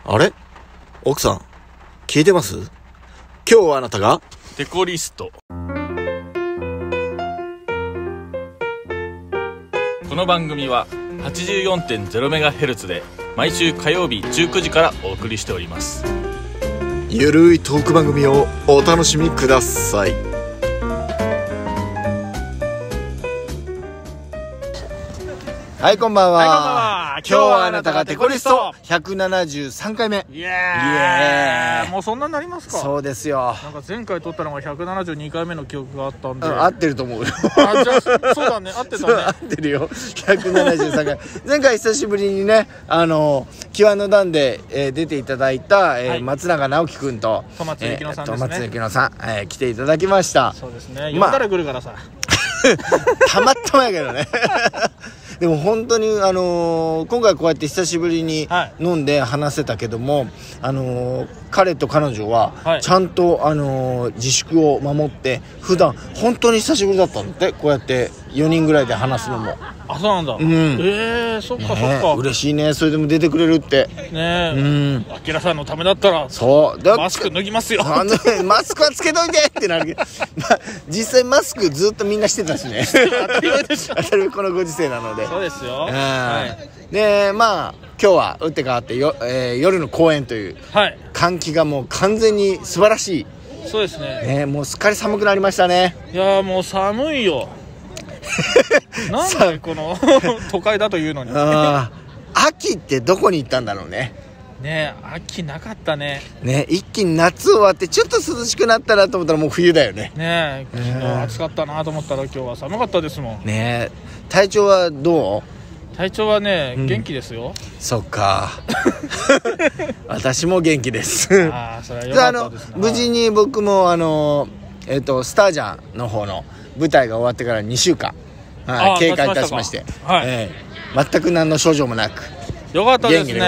あれ奥さん、聞いてます？今日あなたがテコリスト。この番組は 84.0MHz で毎週火曜日19時からお送りしております。 ゆるいトーク番組をお楽しみください。はい、こんばんは。 はい、こんばんは。 今日はあなたがテコリスト173回目。 イエーイ。もうそんなになりますか？ そうですよ。 なんか前回撮ったのが172回目の記憶があったんで。 合ってると思うよ。 あ、じゃあそうだね、合ってたね。 合ってるよ。173回。前回久しぶりにね、キワの段で、出ていただいた、 はい、 松永直樹くんと戸松幸乃さんですね。 戸松幸乃さん、来ていただきました。 そうですね。呼んだら来るからさ。 たまたまやけどね。でも本当に今回こうやって久しぶりに飲んで話せたけども、彼と彼女はちゃんと、自粛を守って普段本当に久しぶりだったんだって、こうやって4人ぐらいで話すのも。 あ、そうなんだ。そっかそっか。 嬉しいね、それでも出てくれるってね。あきらさんのためだったらそうマスク脱ぎますよ。 マスクはつけといてってなるけど、実際マスクずっとみんなしてたしね。 当たり前でしょ。 当たり前、このご時世なので。 そうですよ。 で、まあ今日は打って変わって夜の公演という、換気がもう完全に素晴らしい。 そうですね。 もうすっかり寒くなりましたね。 いやもう寒いよ。なんだこの都会だというのに。 秋ってどこに行ったんだろうね。 ねえ、秋なかったね。 ね、一気に夏終わってちょっと涼しくなったなと思ったらもう冬だよね。 ねえ、昨日暑かったなと思ったら今日は寒かったですもん。 ねえ、体調はどう？ 体調はね、元気ですよ。 そっか。私も元気です。 それは良かったですね。 無事に僕もスタージャンの方の舞台が終わってから2週間、経過いたしまして、全く何の症状もなくよかったですね。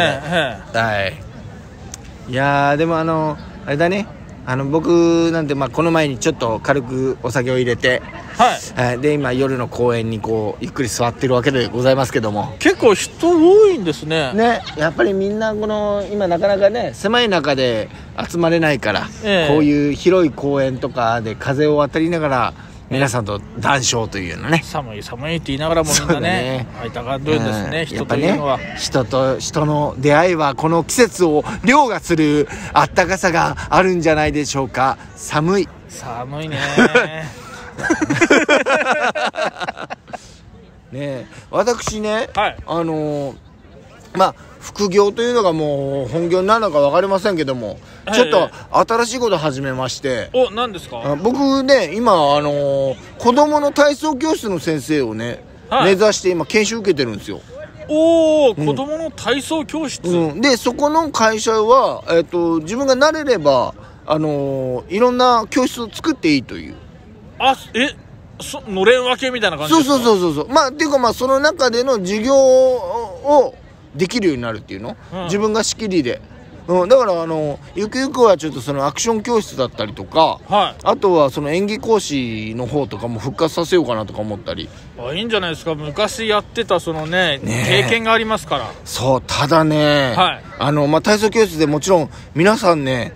いやー、でもあれだね、僕なんてこの前にちょっと軽くお酒を入れて、で今夜の公園にこうゆっくり座ってるわけでございますけども、 結構人多いんですね。 やっぱりみんなこの今なかなかね、狭い中で集まれないから、こういう広い公園とかで風を渡りながら皆さんと談笑というのね。 寒い寒いって言いながらもみんなね会いたがるんですね。人というのは、 人と人の出会いはこの季節を凌駕するあったかさがあるんじゃないでしょうか。寒いね。ね、私ね、副業というのがもう本業になるのか分かりませんけども、ちょっと新しいこと始めまして。 何ですか？ 僕ね、今子供の体操教室の先生をね、目指して今研修受けてるんですよ。 子供の体操教室、 でそこの会社は、自分が慣れればいろんな教室を作っていいという。 のれん分けみたいな感じですか？ そうっていうか、その中での授業をできるようになるっていうの、自分が仕切りで、だからゆくゆくはちょっとそのアクション教室だったりとか、あとはその演技講師の方とかも復活させようかなとか思ったり。 いいんじゃないですか。昔やってたそのね経験がありますから。 そう、ただね、体操教室でもちろん皆さんね、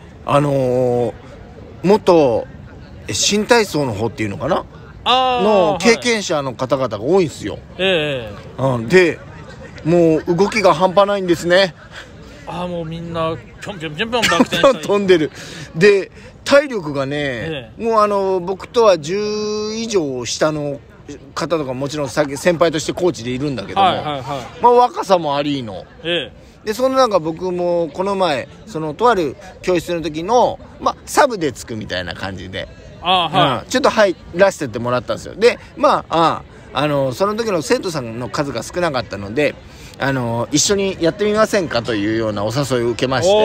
元新体操の方っていうのかなの経験者の方々が多いんですよ。でもう動きが半端ないんですね。 もうみんなぴょんぴょんぴょんぴょんバク転したり飛んでる。で体力がね、もう僕とは10以上下の方とかもちろん先輩としてコーチでいるんだけども、若さもありの、でその中僕もこの前そのとある教室の時のサブでつくみたいな感じでちょっと入らせてもらったんですよ。でその時の生徒さんの数が少なかったので一緒にやってみませんかというようなお誘いを受けまして、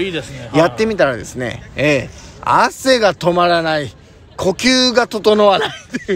いいですね。 やってみたらですね、汗が止まらない、呼吸が整わないっていう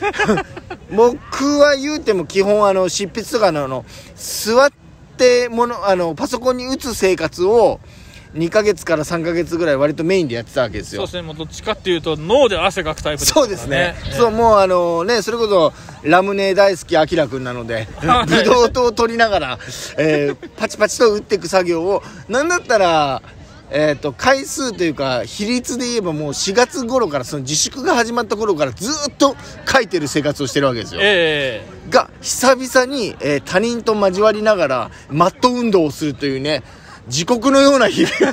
僕は言うても基本執筆とかの座ってパソコンに打つ生活を 2ヶ月から3ヶ月ぐらい割とメインでやってたわけですよ。 そうですね、もうどっちかっていうと脳で汗かくタイプですからね。 そうですね、そうもうねそれこそラムネ大好きあきらくんなのでブドウ糖を取りながら、パチパチと打っていく作業をなんだったら回数というか比率で言えばもう4月頃からその自粛が始まった頃からずっと書いてる生活をしてるわけですよ、が久々に、他人と交わりながらマット運動をするというね地獄のような日々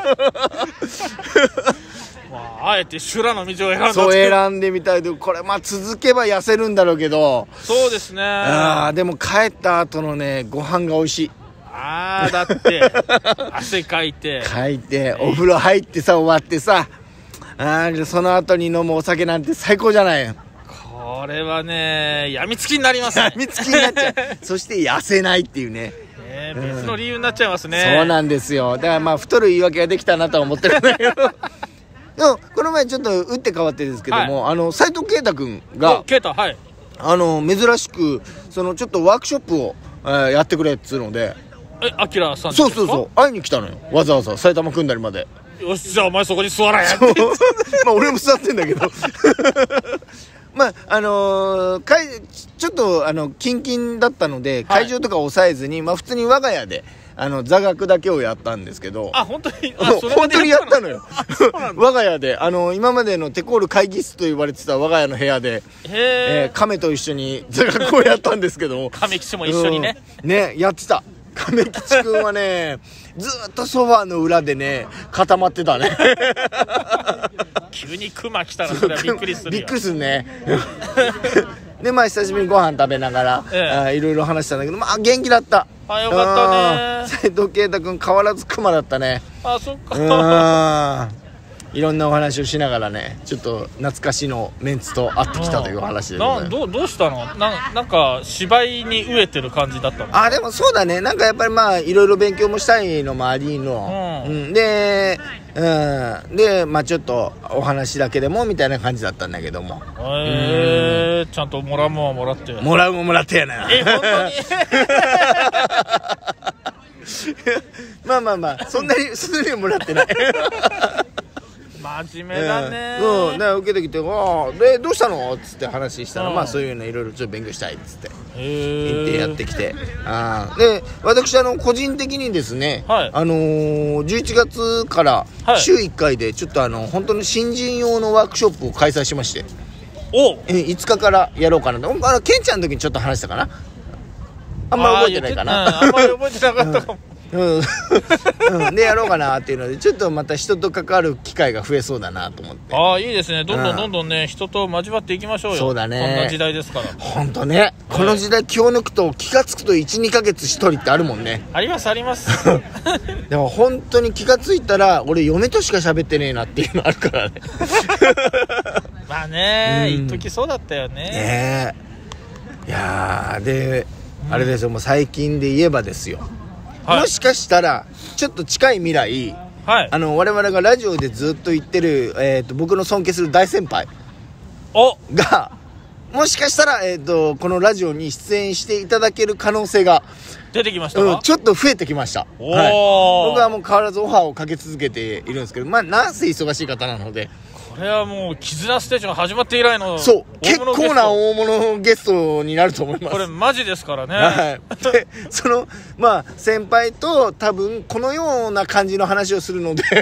あえて修羅の道を選んだ。 そう選んでみたいで、これ続けば痩せるんだろうけど、 そうですね。 でも帰った後のねご飯が美味しい。 だって汗かいてお風呂入ってさ終わってさ、その後に飲むお酒なんて最高じゃない。 これはねやみつきになりますね。 やみつきになっちゃうそして痩せないっていうね、 別の理由になっちゃいますね。 そうなんですよ。だから太る言い訳ができたなとは思ってるんだけどでもこの前ちょっと打って変わってですけども、斉藤圭太君が珍しくそのちょっとワークショップを、やってくれっつうので、 アキラさんそう会いに来たのよ、わざわざ埼玉組んだりまで。 よしじゃあお前そこに座らやって俺も座ってんだけどちょっとキンキンだったので会場とか抑えずに、普通に我が家で座学だけをやったんですけど、 本当に本当にやったのよ我が家で今までのテコール会議室と言われてた我が家の部屋で、亀と一緒に座学をやったんですけど亀吉も一緒にね、 やってた。亀吉くんはねずーっとソファーの裏でね固まってたね急にクマ来たらそれはびっくりするよ。 びっくりするねで久しぶりにご飯食べながら、いろいろ話したんだけど元気だった。 よかったね。 斉藤圭太君変わらずクマだったね。 そっかいろんなお話をしながらねちょっと懐かしのメンツと会ってきたという話でございます。 どうしたの？なんか芝居に飢えてる感じだったの？ でもそうだね、なんかやっぱりいろいろ勉強もしたいのもありの、でちょっとお話だけでもみたいな感じだったんだけども、 ちゃんともらうもんはもらってもらってやな本当にそんなにはもらってない真面目だね。 だから受けてきてでどうしたのっつって話したら、そういうのいろいろちょっと勉強したいっつって言ってやってきて、で私個人的にですね、11月から週1回でちょっと本当に新人用のワークショップを開催しまして、5日からやろうかなと。ケンちゃんの時にちょっと話したかな。あんまり覚えてないかな。 あんまり覚えてなかったかもでやろうかなっていうのでちょっとまた人と関わる機会が増えそうだなと思って。 いいですね。どんどんね人と交わっていきましょうよ。 そうだね、 こんな時代ですから本当ね、この時代気を抜くと気がつくと 1,2 ヶ月1人ってあるもんね。 ありますでも本当に気がついたら俺嫁としか喋ってねえなっていうのあるからね一時そうだったよね。 いやで、あれですよ、もう最近で言えばですよ、もしかしたらちょっと近い未来、我々がラジオでずっと言ってる、僕の尊敬する大先輩がもしかしたら、このラジオに出演していただける可能性が出てきましたか？ ちょっと増えてきました。僕はもう変わらずオファーをかけ続けているんですけど、なんせ忙しい方なので、 これはもう絆ステージが始まって以来の結構な大物ゲストになると思います。 これマジですからね。 でその先輩と多分このような感じの話をするので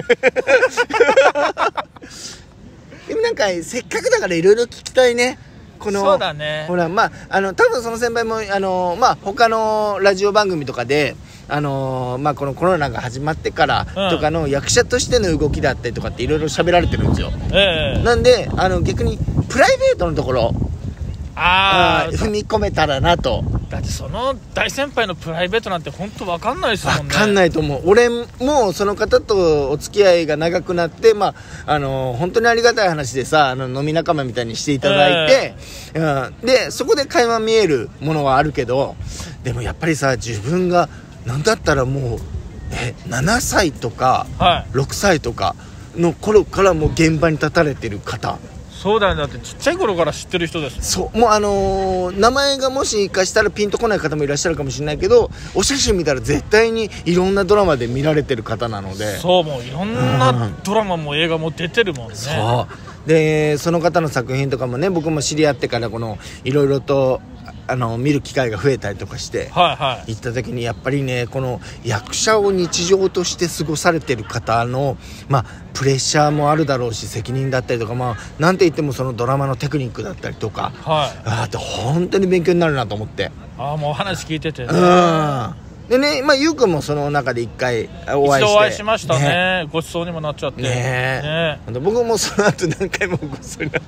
でもなんかせっかくだからいろいろ聞きたいね。 そうだね。 ほら多分その先輩も他のラジオ番組とかでこのコロナが始まってからとかの役者としての動きだったりとかっていろいろ喋られてるんですよ。なんで逆にプライベートのところ踏み込めたらなと。 だってその大先輩のプライベートなんて本当分かんないですもんね。 分かんないと思う。俺もその方とお付き合いが長くなって本当にありがたい話でさ飲み仲間みたいにしていただいて、でそこで垣間見えるものはあるけど、でもやっぱりさ自分がなんだったらもう7歳とか6歳とかの頃からもう現場に立たれてる方そうだよね、だってちっちゃい頃から知ってる人です。 そう、もう名前がもしかしたらピンとこない方もいらっしゃるかもしれないけど、お写真見たら絶対にいろんなドラマで見られてる方なので、 そう、もういろんなドラマも映画も出てるもんね。 そうで、その方の作品とかもね、僕も知り合ってからいろいろと見る機会が増えたりとかして、行った時にやっぱりね、この役者を日常として過ごされてる方のプレッシャーもあるだろうし、責任だったりとか、なんて言ってもそのドラマのテクニックだったりとか、って本当に勉強になるなと思って。 もうお話聞いててね。 でね、ゆうくんもその中で一回お会いして、 一度お会いしましたね。ごちそうにもなっちゃってね。 僕もその後何回もごちそうになっ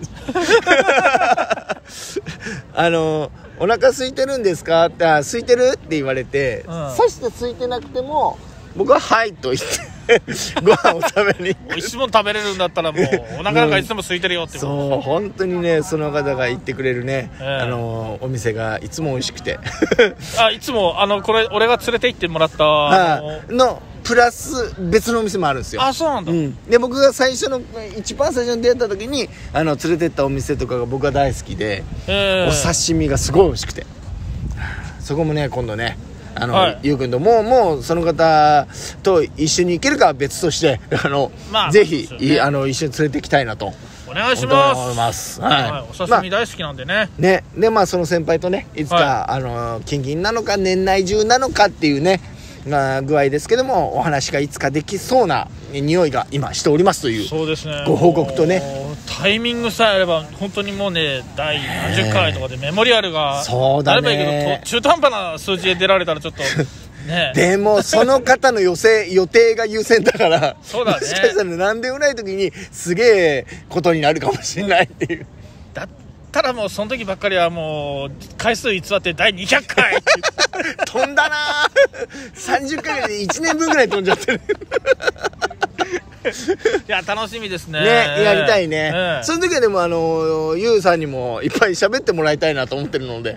ちゃうお腹空いてるんですかって空いてるって言われて、さして空いてなくても僕ははいと言ってご飯を食べに行く。 美味しいもん食べれるんだったらもうお腹なんかいつでも空いてるよってそう、本当にね、その方が言ってくれるね、お店がいつも美味しくていつもこれ俺が連れて行ってもらったのプラス別のお店もあるんですよ。 そうなんだ。 で、僕が一番最初に出会った時に連れてったお店とかが僕は大好きで、お刺身がすごい美味しくて、そこもね、今度ね、ゆうくんともうその方と一緒に行けるかは別としてぜひ、一緒に連れて行きたいなとお願いします。お刺身大好きなんでね。 でその先輩とね、いつか、近々なのか年内中なのかっていうね具合ですけども、お話がいつかできそうな匂いが今しておりますという、 そうですね、 ご報告とね、 タイミングさえあれば本当にもうね、第何十回とかでメモリアルがあればいいけど、中途半端な数字で出られたらちょっとねでもその方の予定が優先だからそうだね、 もしかしたら何でもない時にすげえことになるかもしれないっていう。 だったらもうその時ばっかりはもう回数偽って第200回飛んだな30回ぐらいで1年分ぐらい飛んじゃってるいや、楽しみですね。 やりたいね。その時はでもゆうさんにもいっぱい喋ってもらいたいなと思ってるので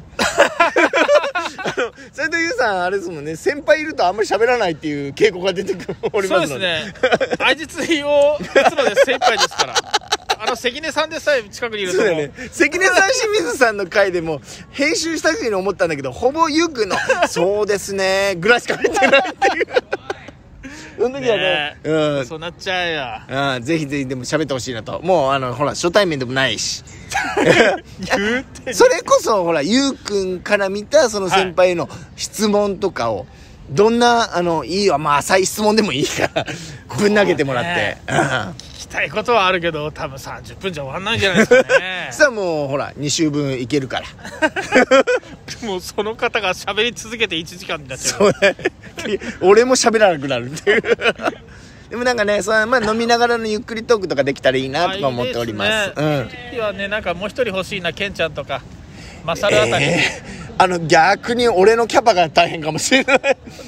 それとゆうさんあれですもんね、先輩いるとあんまり喋らないっていう傾向が出ておりますので。 そうですね、相槌を打つので精一杯ですから関根さんでさえ近くにいると、ね、 関根さん清水さんの回でも編集した時に思ったんだけど、ほぼゆうくんのそうですねぐらいしか入ってないっていうその時はね、 そうなっちゃうや。 ぜひぜひでも喋ってほしいなと。もうほら初対面でもないしそれこそほらゆうくんから見たその先輩への質問とかを、どんないいわ、浅い質問でもいいからぶん投げてもらって、 聞きたいことはあるけど多分30分じゃ終わんないんじゃないですかねそしたらもうほら2週分いけるからもうその方が喋り続けて1時間になっちゃう。 そうね俺も喋らなくなるっていうでもなんかね、飲みながらのゆっくりトークとかできたらいいなとか思っております。 次はね、なんかもう一人欲しいな、ケンちゃんとかマサルあたり、 逆に俺のキャパが大変かもしれない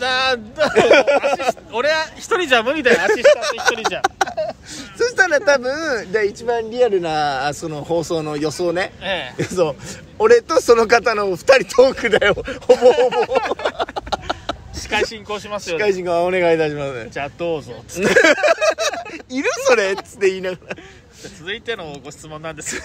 俺は一人じゃ無理だよ、アシスタント一人じゃそしたら多分一番リアルなその放送の予想ね、そう、俺とその方の2人トークだよ、ほぼ司会進行しますよ、 司会進行お願いいたします。 じゃあどうぞつっているそれっつって言いながら続いてのご質問なんです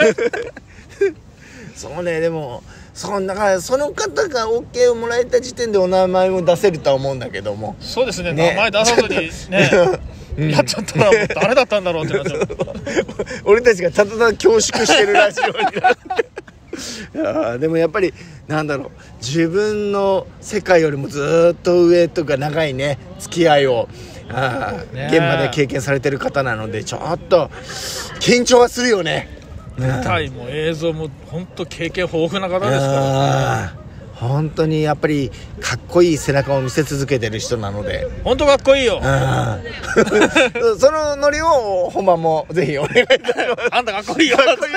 そうね、でもだからその方が OK をもらえた時点でお名前も出せるとは思うんだけども。 そうですね、名前出さずにねやっちゃったらもう誰だったんだろうってなっちゃう俺たちがただただ恐縮してるラジオになってでもやっぱりなんだろう、自分の世界よりもずっと上とか長いね付き合いを現場で経験されてる方なので、ちょっと緊張はするよね。 舞台も映像も本当経験豊富な方ですから本当にやっぱりかっこいい背中を見せ続けてる人なので、 本当かっこいいよそのノリを本番もぜひお願いいたしますあんたかっこいいよかっこいいよ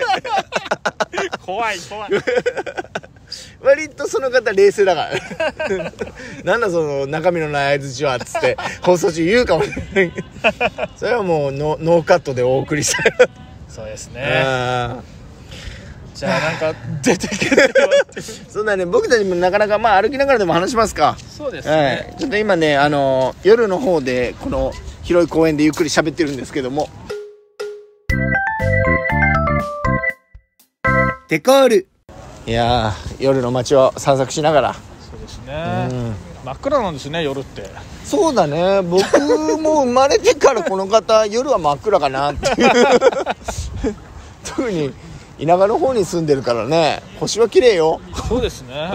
怖い割とその方冷静だからなんだその中身のない相槌はっつって放送中言うかもしれないそれはもうノーカットでお送りしたいそうですね。じゃあなんか出てけてそうだね、僕たちもなかなか歩きながらでも話しますか。 そうですね、 ちょっと今ね夜の方でこの広い公園でゆっくり喋ってるんですけども、 テコール。いや夜の街を散策しながら。 そうですね、真っ暗なんですね夜って。 そうだね、僕も生まれてからこの方夜は真っ暗かなっていう特に田舎の方に住んでるからね、星は綺麗よ。 そうですね、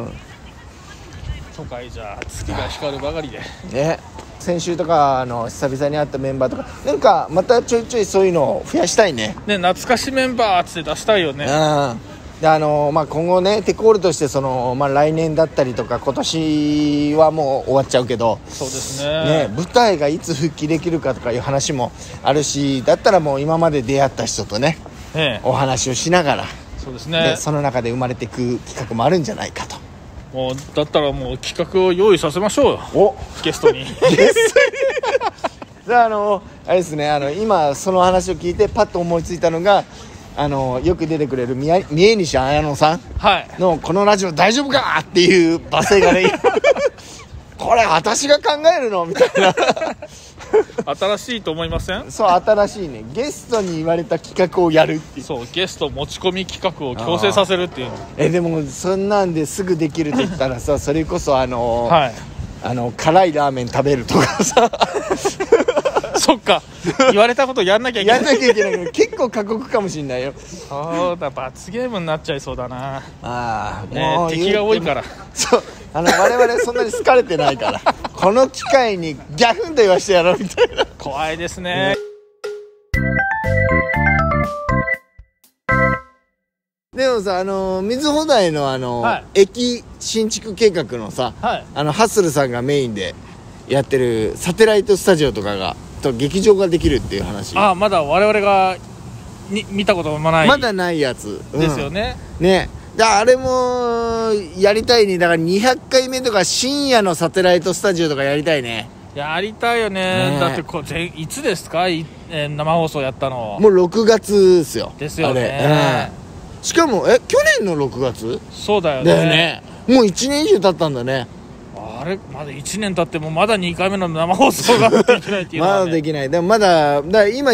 都会じゃ月が光るばかりでね。先週とか久々に会ったメンバーとかなんかまたちょいちょいそういうのを増やしたいね。 ね、懐かしメンバーって出したいよね。 で今後ねテコールとして来年だったりとか今年はもう終わっちゃうけど、 そうですね、 舞台がいつ復帰できるかとかいう話もあるし、だったらもう今まで出会った人とね、お話をしながら、 そうですね、 その中で生まれていく企画もあるんじゃないかと。 もうだったらもう企画を用意させましょうよ、ゲストにじゃああれですね、今その話を聞いてパッと思いついたのがよく出てくれる三重西綾乃さんのこのラジオ大丈夫かっていう罵声がねこれ私が考えるのみたいな新しいと思いません？ そう、新しいね。ゲストに言われた企画をやるっていう。 そう、ゲスト持ち込み企画を強制させるっていう。 でもそんなんですぐできるって言ったらさそれこそ辛いラーメン食べるとかさそっか、言われたことやんなきゃいけない。 やんなきゃいけないけど結構過酷かもしんないよ。 そうだ、罰ゲームになっちゃいそうだな。 もう敵が多いから。 そう我々そんなに好かれてないからこの機会にギャフンと言わしてやろうみたいな。 怖いですね。 でもさ水穂台の駅新築計画のさ、ハッスルさんがメインでやってるサテライトスタジオとかがと劇場ができるっていう話。 まだ我々が見たこともない、 まだないやつですよね。 ね、あれもやりたいね。だから200回目とか深夜のサテライトスタジオとかやりたいね。 やりたいよね。だっていつですか、生放送やったの。 もう6月ですよ。 ですよね。 しかも去年の6月。 そうだよね。 だよね。もう1年以上経ったんだね。 あれまだ1年経ってもまだ2回目の生放送ができないっていうのは、ね、 まだできない。でもまだ今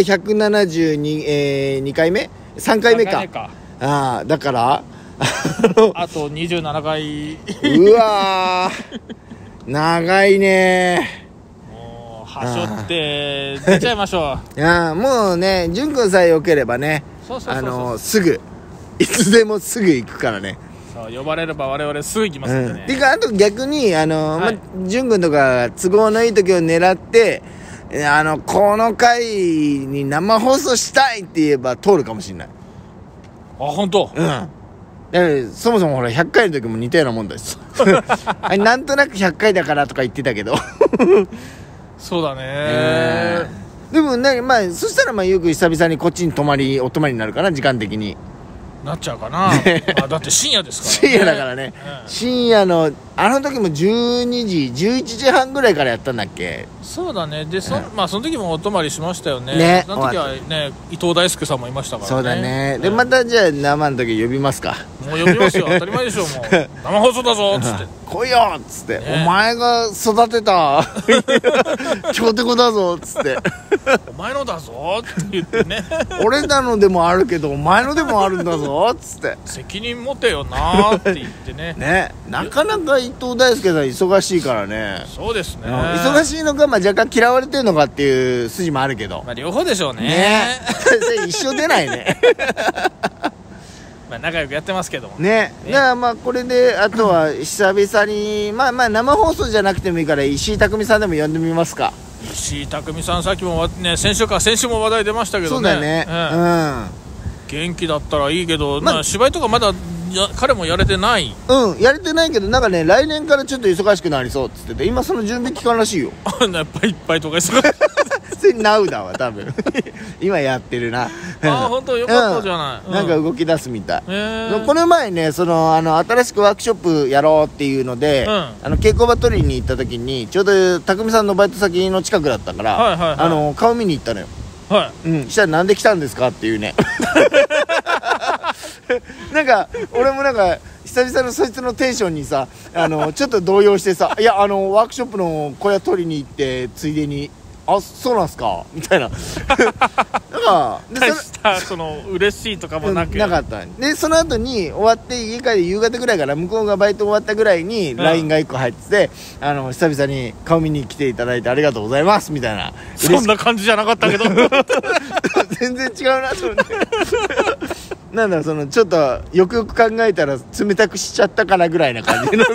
172、回目3回目か。だからあと27回うわ長いね。 もうはしょって出ちゃいましょうもうね、淳君さえよければね、すぐいつでもすぐ行くからね。 呼ばれれば我々すぐ行きますんでね。 てかあと逆に淳君とか都合のいい時を狙ってこの回に生放送したいって言えば通るかもしれない。 本当？ そもそもほら100回の時も似たようなもんだしなんとなく100回だからとか言ってたけどそうだね、 でもね、そしたらよく久々にこっちにお泊まりになるかな、時間的になっちゃうかなだって深夜ですからね。 深夜だからね、深夜の時も12時11時半ぐらいからやったんだっけ。 そうだね。でその時もお泊まりしましたよね。その時はね伊藤大輔さんもいましたからね。 そうだね。でまたじゃあ生の時呼びますか。 もう呼びますよ当たり前でしょ。もう生放送だぞっつって来いよっつって、お前が育てた強敵だぞっつってお前のだぞって言ってね俺らのでもあるけどお前のでもあるんだぞっつって責任持てよなって言ってねなかなか伊藤大輔さん忙しいからね。 そうですね。 忙しいのか若干嫌われてるのかっていう筋もあるけど、 両方でしょうね一生出ないね仲良くやってますけどもね。だからこれであとは久々に生放送じゃなくてもいいから石井匠さんでも呼んでみますか。 石井匠さんさっきもね先週も話題出ましたけどね。 そうだね、 元気だったらいいけど、芝居とかまだ彼もやれてない。 やれてないけどなんかね来年からちょっと忙しくなりそうっつってて、今その準備期間らしいよやっぱりいっぱいとか忙しいそれナウだわ多分今やってるな。 本当よかったじゃない、 なんか動き出すみたい。この前ね新しくワークショップやろうっていうので、稽古場取りに行った時にちょうど匠さんのバイト先の近くだったから、顔見に行ったのよ。したらなんで来たんですかっていうねなんか俺も久々のそいつのテンションにさちょっと動揺してさ、いやワークショップの小屋取りに行ってついでにそうなんすかみたいななんか大した嬉しいとかもなく、 なかった。でその後に終わって家帰り夕方ぐらいから向こうがバイト終わったぐらいに LINE が1個入ってて、久々に顔見に来ていただいてありがとうございますみたいな。 そんな感じじゃなかったけど全然違うなと思ってなんだちょっとよくよく考えたら冷たくしちゃったかなぐらいな感じの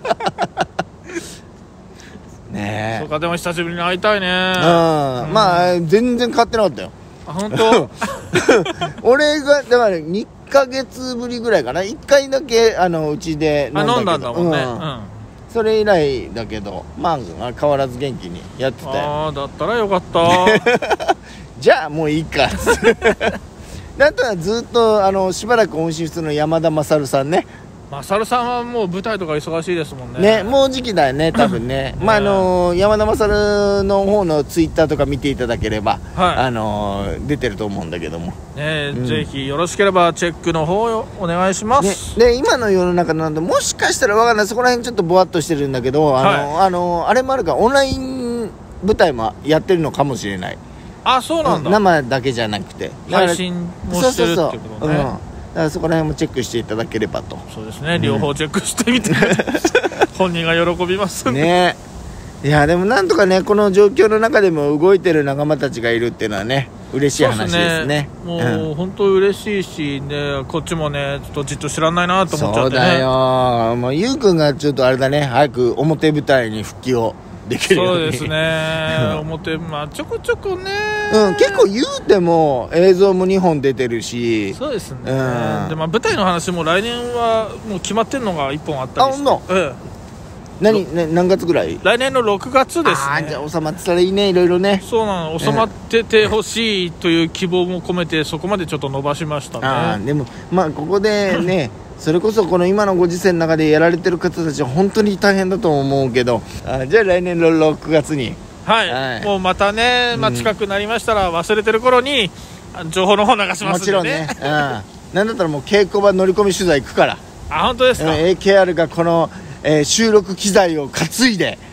ねえ。 そうか、でも久しぶりに会いたいね。 まあ全然変わってなかったよ。 本当俺がだから2ヶ月ぶりぐらいかな、1回だけうちで飲んだんだもんね、それ以来だけど、まあ変わらず元気にやってたよ。 だったらよかったじゃあもういいかあとはずっとしばらく音信不通の山田勝さんね。 勝さんはもう舞台とか忙しいですもんね。 もう時期だよね多分ねまあ山田勝の方のツイッターとか見ていただければ、出てると思うんだけどもね、ぜひよろしければチェックの方をお願いします、 で今の世の中なんでもしかしたらわかんない、そこら辺ちょっとぼわっとしてるんだけど、あれもあるからオンライン舞台もやってるのかもしれない。 そうなんだ。 生だけじゃなくて配信もしてるってことね。 だからそこら辺もチェックしていただければと。 そうですね、両方チェックしてみて本人が喜びますね。いやでもなんとかね、この状況の中でも動いてる仲間たちがいるっていうのはね、嬉しい話ですね。 もう本当嬉しいしね、こっちもねちょっとじっと知らないなと思っちゃってね。 そうだよ、もうゆうくんがちょっとあれだね、早く表舞台に復帰をできるように。 そうですね表ちょこちょこね、 結構言うても映像も2本出てるし。 そうですね、で舞台の話も来年はもう決まってるのが1本あったりして。 何月ぐらい？ 来年の6月ですね。 じゃあ収まってたらいいね、いろいろね。 そうなの、収まっててほしいという希望も込めてそこまでちょっと伸ばしましたね。 でもここでねそれこそこの今のご時世の中でやられてる方たちは本当に大変だと思うけど、じゃあ来年の6月にもうまたね、近くなりましたら忘れてる頃に情報の方流しますんでね。もちろんねなんだったらもう稽古場乗り込み取材行くから。 本当ですか。 AKR がこの収録機材を担いで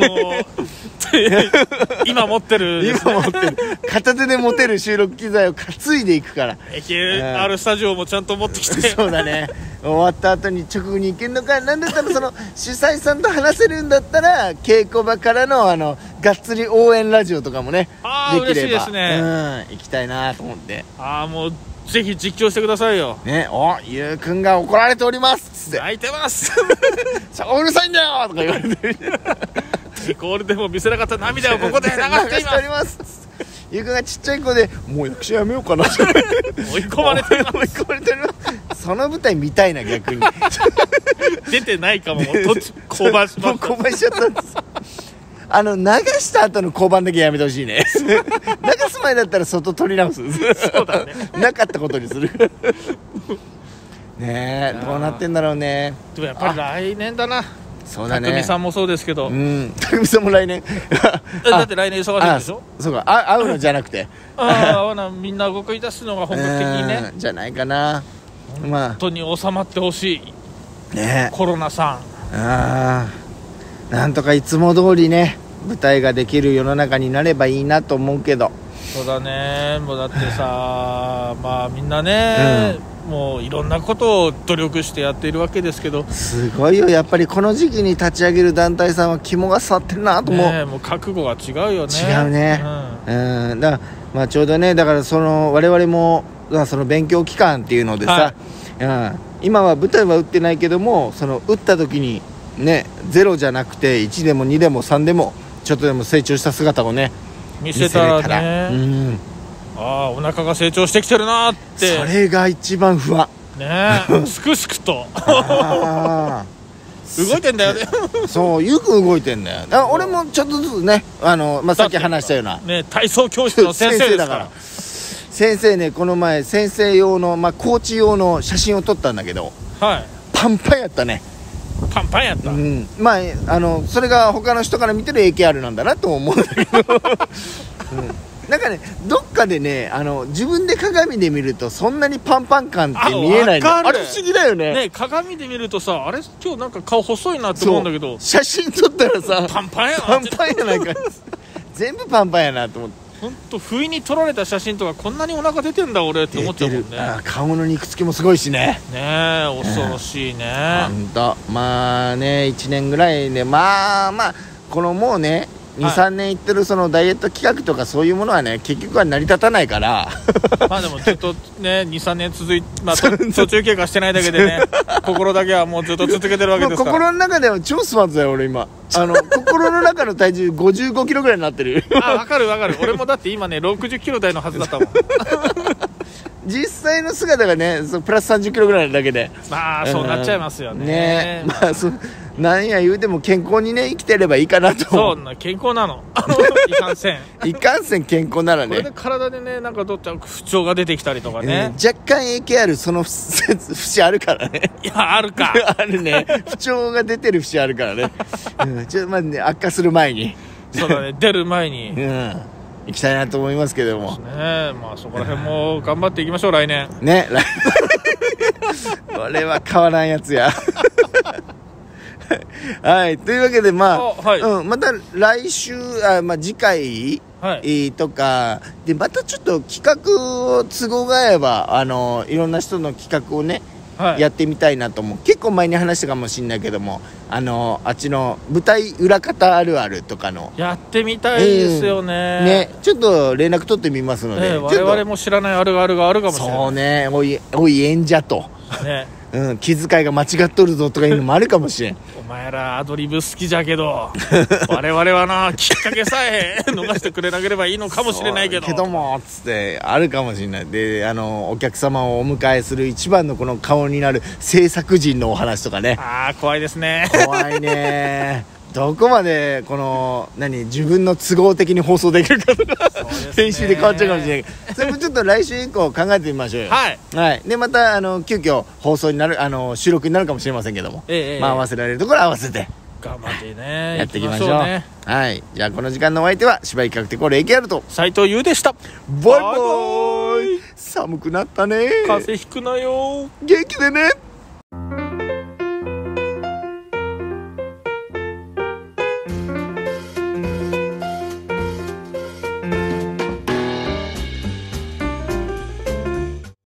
今持ってる片手で持てる収録機材を担いでいくから。 AKR スタジオもちゃんと持ってきてそうだね、終わった後に直後に行けるのか。なんだったら主催さんと話せるんだったら稽古場からのがっつり応援ラジオとかもねできれば嬉しいですね。 行きたいなと思って。 もうぜひ実況してくださいよ。 ゆうくんが怒られておりますって泣いてますうるさいんだよとか言われてゴールでも見せなかった涙をここで流しておりますゆうくんがちっちゃい子でもう役者やめようかな追い込まれてるその舞台見たいな逆に出てないかも。降板しました。 降板しちゃったんです流した後の降板だけやめてほしいね流す前だったら外取り直すそうだねなかったことにするねえ、どうなってんだろうね。 でもやっぱり来年だな。 そうだね、 匠さんもそうですけど、 匠さんも来年だって来年忙しいでしょ。 そうか、会うのじゃなくてみんな動き出すのが本格的にねじゃないかな。 本当に収まってほしいね、 コロナさん。 なんとかいつも通りね舞台ができる世の中になればいいなと思うけど。 そうだね、もうだってさみんなね、もういろんなことを努力してやっているわけですけど、すごいよやっぱりこの時期に立ち上げる団体さんは肝が据わってるなと思う。 もう覚悟が違うよね。 違うね、だからちょうどね、だから我々もその勉強期間っていうのでさ、今は舞台は打ってないけども、打った時にね0じゃなくて1でも2でも3でもちょっとでも成長した姿をね見せたらね、お腹が成長してきてるなって。 それが一番不安ねすくすくと動いてんだよねそう、ゆうくん動いてんだよ。俺もちょっとずつねさっき話したような体操教室の先生だから先生ね、この前先生用のコーチ用の写真を撮ったんだけど、パンパンやったね。 パンパンやった、 それが他の人から見てる AKR なんだなと思うんだけど、なんかね、どっかでね自分で鏡で見るとそんなにパンパン感って見えないの。あれ不思議だよね。 鏡で見るとさ、あれ今日なんか顔細いなって思うんだけど、 写真撮ったらさパンパンやないか全部パンパンやなと思って。 本当不意に撮られた写真とかこんなにお腹出てんだ俺って思っちゃうもんね。 顔の肉付きもすごいしね。 ねえ恐ろしいね。 本当まあね1年ぐらいねまあこのもうね2、3年いってるそのダイエット企画とかそういうものはね結局は成り立たないからまあでもずっとね2、3年続いて、まあ、途中経過してないだけでね心だけはもうずっと続けてるわけですから。 心の中では超スマートだよ俺今心の中の体重55キロぐらいになってる分かる俺もだって今ね60キロ台のはずだったもん実際の姿がねプラス30キロぐらいだけでまあそうなっちゃいますよね。 まあなんや言うても健康にね生きてればいいかなと。 そうな健康なのいかんせん健康ならねこれで体でねなんかどっちか不調が出てきたりとかね、 若干影響あるその節あるからね。 いやあるかあるね不調が出てる節あるからね、ちょっとまずね悪化する前にそうだね出る前に行きたいなと思いますけどもね。まあそこら辺も頑張っていきましょう来年ね。これは変わらんやつやはいというわけでまた来週次回、とかでまたちょっと企画を都合が合えばいろんな人の企画をね、やってみたいなと思う。結構前に話したかもしれないけどもあっちの舞台裏方あるあるとかのやってみたいですよね。 ちょっと連絡取ってみますので、 我々も知らないあるあるがあるかもしれない。 そうねおい演者とね気遣いが間違っとるぞとかいうのもあるかもしれんお前らアドリブ好きじゃけど我々はなきっかけさえ逃してくれなければいいのかもしれないけどもつってあるかもしれない。でお客様をお迎えする一番のこの顔になる制作陣のお話とかね。 怖いですね。 怖いねどこまでこの自分の都合的に放送できるかとか編集で変わっちゃうかもしれないけどそれもちょっと来週以降考えてみましょうよ。でまた急遽放送になる収録になるかもしれませんけども、合わせられるところ合わせて頑張ってねやっていきましょう。じゃあこの時間のお相手は芝居企画テコール AKR と斉藤優でした。 バイバイ。寒くなったね。 風邪ひくなよ。 元気でね。